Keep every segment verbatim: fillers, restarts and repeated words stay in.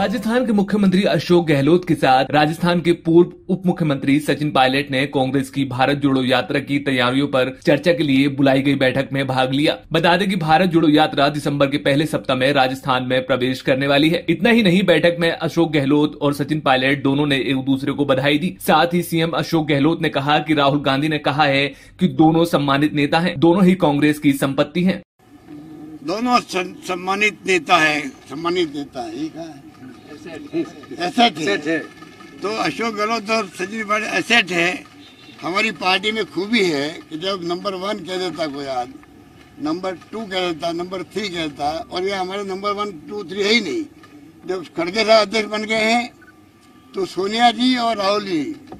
राजस्थान के मुख्यमंत्री अशोक गहलोत के साथ राजस्थान के पूर्व उप मुख्यमंत्री सचिन पायलट ने कांग्रेस की भारत जोड़ो यात्रा की तैयारियों पर चर्चा के लिए बुलाई गई बैठक में भाग लिया। बता दें कि भारत जोड़ो यात्रा दिसंबर के पहले सप्ताह में राजस्थान में प्रवेश करने वाली है। इतना ही नहीं, बैठक में अशोक गहलोत और सचिन पायलट दोनों ने एक दूसरे को बधाई दी। साथ ही सीएम अशोक गहलोत ने कहा कि राहुल गांधी ने कहा है कि दोनों सम्मानित नेता हैं, दोनों ही कांग्रेस की संपत्ति हैं। दोनों सम्मानित नेता है, सम्मानित नेता है, एसेट है। तो अशोक गहलोत और सचिन पायलट एसेट है। हमारी पार्टी में खूबी है कि जब नंबर वन कह देता कोई आदमी, नंबर टू कह देता, नंबर थ्री कहता, और ये हमारे नंबर वन टू थ्री है ही नहीं। जब खड़गे साहब अध्यक्ष बन गए हैं तो सोनिया जी और राहुल जी,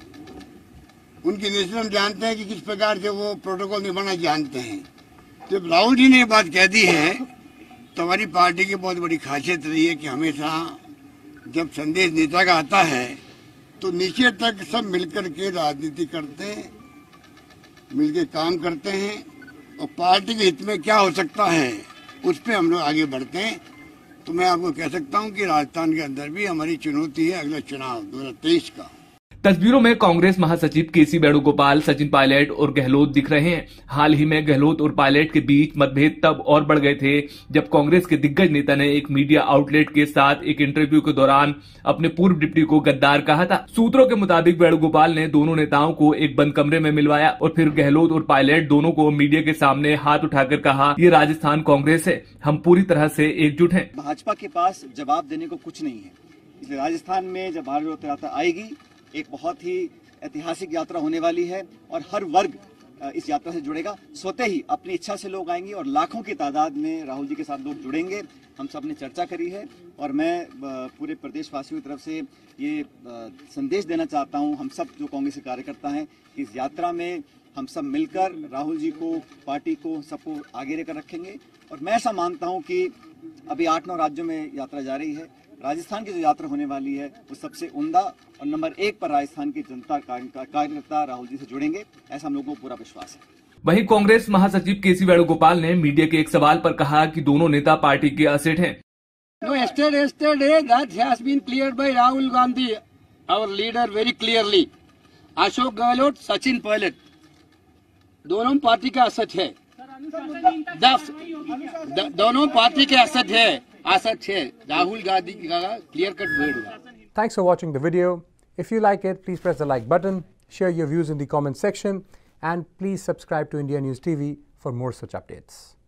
उनकी नेचर हम जानते हैं कि किस प्रकार से वो प्रोटोकॉल निभाना जानते हैं। जब राहुल जी ने ये बात कह दी है तो हमारी पार्टी की बहुत बड़ी खासियत रही है कि हमेशा जब संदेश नेता का आता है तो नीचे तक सब मिलकर के राजनीति करते हैं, मिलकर काम करते हैं, और पार्टी के हित में क्या हो सकता है उस पर हम लोग आगे बढ़ते हैं। तो मैं आपको कह सकता हूं कि राजस्थान के अंदर भी हमारी चुनौती है अगला चुनाव दो हजार तेईस का। तस्वीरों में कांग्रेस महासचिव केसी वेणुगोपाल, सचिन पायलट और गहलोत दिख रहे हैं। हाल ही में गहलोत और पायलट के बीच मतभेद तब और बढ़ गए थे जब कांग्रेस के दिग्गज नेता ने एक मीडिया आउटलेट के साथ एक इंटरव्यू के दौरान अपने पूर्व डिप्टी को गद्दार कहा था। सूत्रों के मुताबिक वेणुगोपाल ने दोनों नेताओं को एक बंद कमरे में मिलवाया और फिर गहलोत और पायलट दोनों को मीडिया के सामने हाथ उठाकर कहा, ये राजस्थान कांग्रेस है, हम पूरी तरह से एकजुट हैं। भाजपा के पास जवाब देने को कुछ नहीं है, इसलिए राजस्थान में जब भारत जोड़ो यात्रा आएगी एक बहुत ही ऐतिहासिक यात्रा होने वाली है और हर वर्ग इस यात्रा से जुड़ेगा। स्वतः ही अपनी इच्छा से लोग आएंगे और लाखों की तादाद में राहुल जी के साथ लोग जुड़ेंगे। हम सब ने चर्चा करी है और मैं पूरे प्रदेशवासियों की तरफ से ये संदेश देना चाहता हूं, हम सब जो कांग्रेस के कार्यकर्ता हैं, कि इस यात्रा में हम सब मिलकर राहुल जी को, पार्टी को, सबको आगे लेकर रखेंगे। और मैं ऐसा मानता हूँ कि अभी आठ नौ राज्यों में यात्रा जा रही है, राजस्थान की जो यात्रा होने वाली है वो सबसे उम्दा और नंबर एक पर राजस्थान की जनता कार्यकर्ता राहुल जी से जुड़ेंगे, ऐसा हम लोगों को पूरा विश्वास है। वहीं कांग्रेस महासचिव केसी वेणुगोपाल ने मीडिया के एक सवाल पर कहा कि दोनों नेता पार्टी के असेट हैं। No, yesterday, yesterday that has been cleared by Rahul Gandhi, our leader, very clearly. Ashok Gehlot, Sachin Pilot दोनों पार्टी का असेट है। दोनों पार्टी के असेट है, असेट है। राहुल गांधी का क्लियर कट वर्ड हुआ। Thanks for watching the video. If you like it, please press the like button, share your views in the comment section, and please subscribe to India News T V for more such updates.